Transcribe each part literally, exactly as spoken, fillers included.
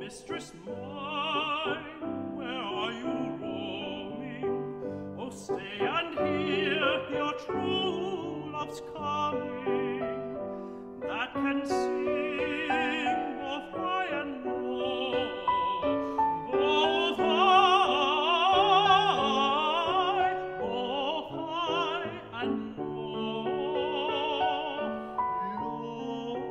mistress mine, where are you roaming? Oh, stay and hear your true love's coming, that can sing both high and low, both high, both high and low, low.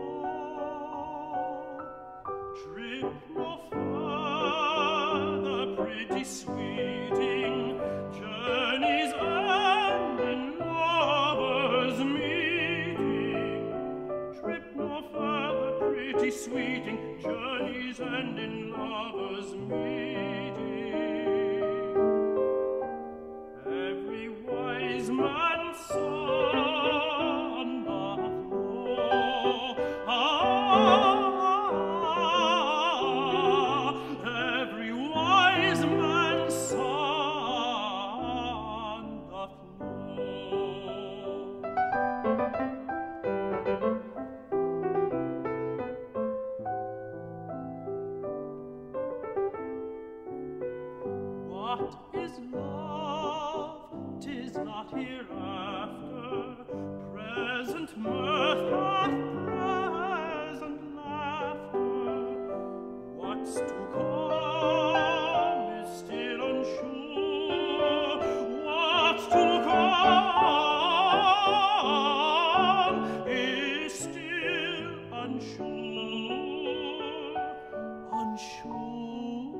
Trip no further, pretty sweeting, journeys end in lovers' meeting. Trip no further, pretty sweeting, journeys end in lovers' meeting. Every wise man's son doth know, ah, every wise man's son doth know. What is love? 'Tis not hereafter. Present mirth hath present laughter. What's to come is still unsure. What's to come is still unsure. Unsure.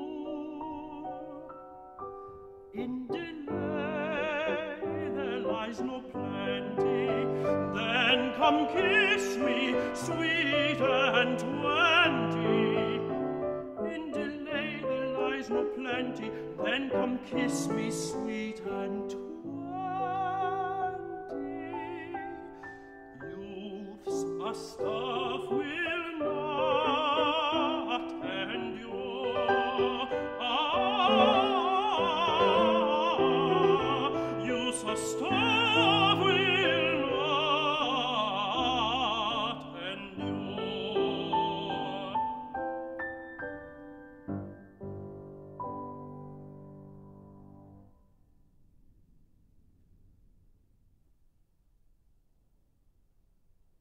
In delay there lies no plenty. Then come kiss me, sweet and twenty. In delay there lies no plenty. Then come kiss me, sweet and twenty. Youth's a stuff will not endure. Ah, youth's a stuff